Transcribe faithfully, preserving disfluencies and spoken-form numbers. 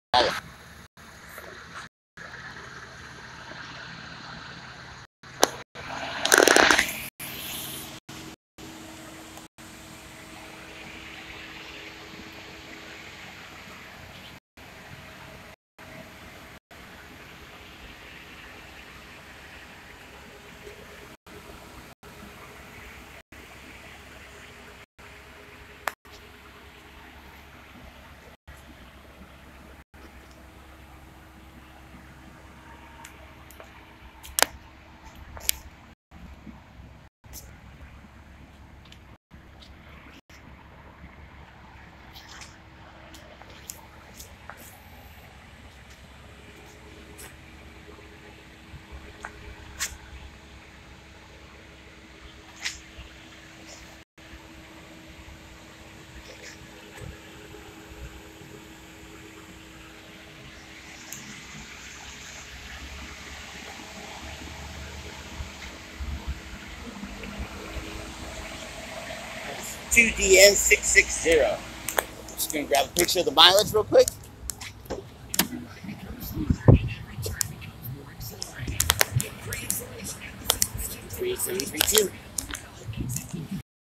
two D N six six zero. Just gonna grab a picture of the mileage real quick. three three three two.